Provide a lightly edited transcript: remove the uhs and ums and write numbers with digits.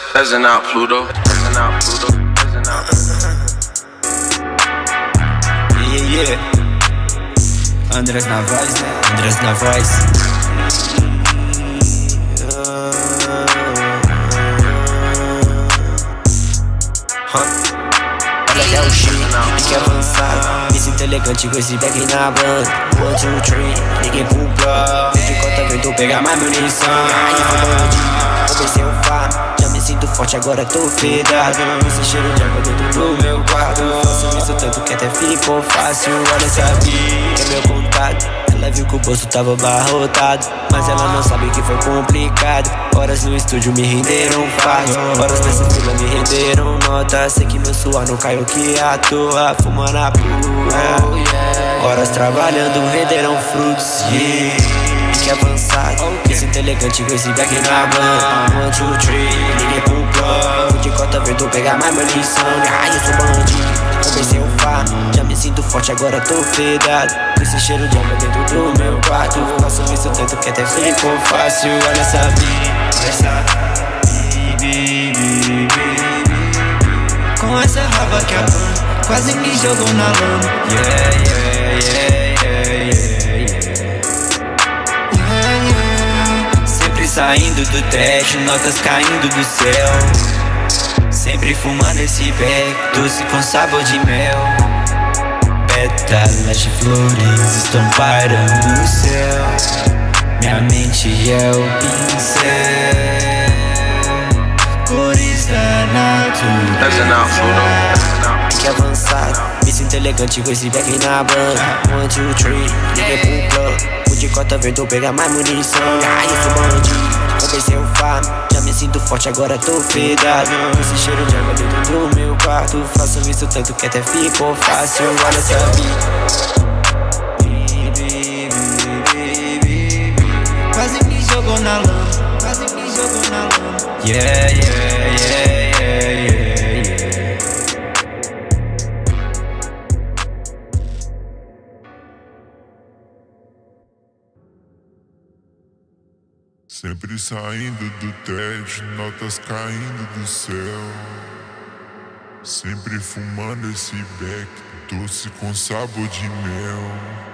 Peasant out, Pluto. Peasant out, Pluto. Peasant out. Yeah. Andrés na voz, né? Andrés na voz. Olha até o shape, fique avançado. Me sinto elegante com esse back na banda. 1, 2, 3, ninguém pro bloco. De conta ventou pegar mais munição. Aí eu vou bandido, comecei o farm. Já me sinto forte, agora tô fedado. Esse cheiro de água dentro do meu quarto. Faço isso tanto que até ficou fácil. Olha, sabia que é meu contato. Ela viu que o bolso tava abarrotado, mas ela não sabe que foi complicado. Horas no estúdio me renderam fácil, horas nessa fila me renderam nota. Sei que meu suor não caiu que à toa, fumando a pura. Horas trabalhando renderam frutos, Fique avançado, me sinto elegante com esse back na banda. 1, 2, 3, liguei pro bloco. De cota verde eu pegar mais munição. Ai, eu sou bandido, comecei o farm. Já me sinto forte, agora tô fedado. Com esse cheiro de água dentro do meu quarto. Faço isso tanto que até ficou fácil. Olha essa com essa raba que a pan quase me jogou na lama. Sempre saindo do trash, notas caindo do céu. Sempre fumando esse beck, doce com sabor de mel. Pétalas de flores estão pairando o céu. Minha mente é o pincel, cores da natureza. Peasant out, Pluto. Fique avançado, me sinto elegante com esse back na banda. 1, 2, 3, liguei pro plug. O de cota verde eu pegar mais munição. Ai, eu sou bandido, comecei o farm. Já me sinto forte, agora tô fedado. Esse cheiro de água dentro do meu quarto. Faço isso tanto que até ficou fácil. Olha essa quase me jogou na lama, quase me jogou na lama. Yeah. Sempre saindo do trash, notas caindo do céu. Sempre fumando esse beck, doce com sabor de mel.